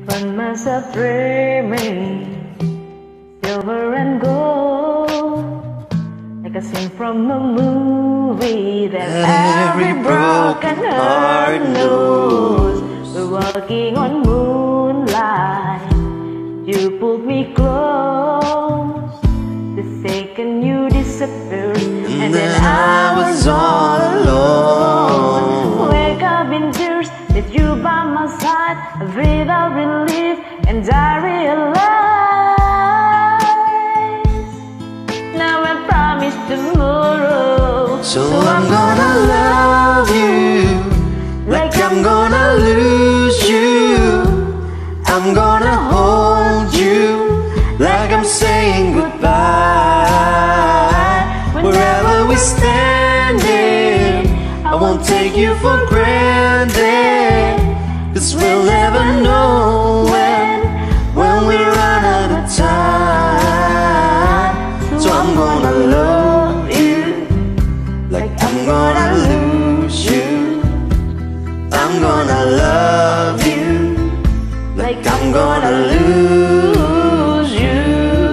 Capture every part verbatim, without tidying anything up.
Find myself dreaming silver and gold, like a scene from a movie that every broken heart knows. We're walking on moonlight, you pulled me close. The second you disappeared, and, and then I was all alone. Wake up in tears with you by my side, I breathe out relief, and I realize now I promise tomorrow. So, so I'm gonna love you like I'm gonna lose you. I'm gonna hold you like I'm saying goodbye. Wherever we're standing, I won't take you for granted, 'cause we'll never know when, when we run out of time. So I'm gonna love you like I'm gonna lose you. I'm gonna love you like I'm gonna lose you.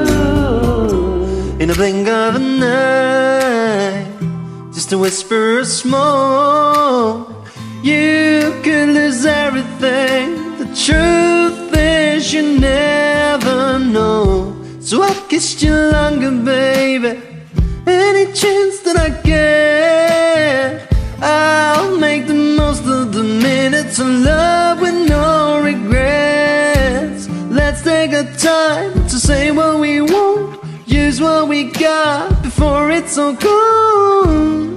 In the blink of an eye, just a whisper of smoke, you could lose everything. The truth is you never know. So I kissed you longer, baby. Any chance that I get, I'll make the most of the minutes of love with no regrets. Let's take our time to say what we want, use what we got before it's all gone.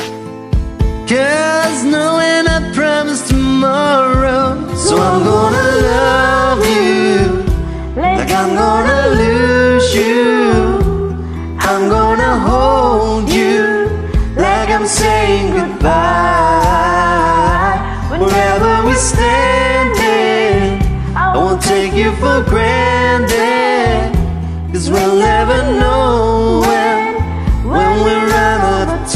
'Cause no one I promise tomorrow. So I'm gonna love you like I'm gonna lose you. I'm gonna hold you like I'm saying goodbye. Wherever we're standing, I won't take you for granted, 'cause we'll never know when, when we run out of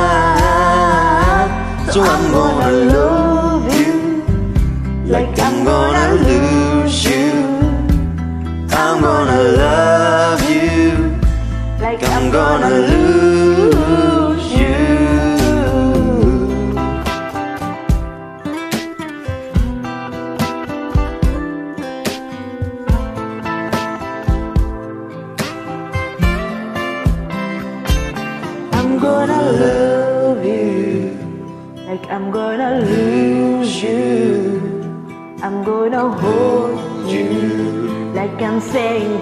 time. So I'm gonna love you like I'm gonna lose you. I'm gonna love you like I'm gonna lose you. I'm gonna love you like I'm gonna lose you. I'm gonna hold you like I'm saying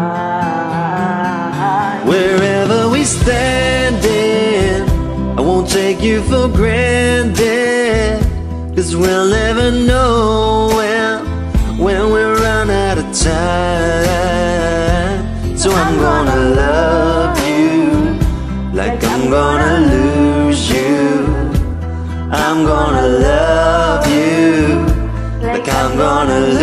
goodbye. Wherever we standing, I won't take you for granted, 'cause we'll never know when, when we run out of time. So I'm gonna love you like I'm gonna lose you. I'm gonna love you like I'm gonna lose you.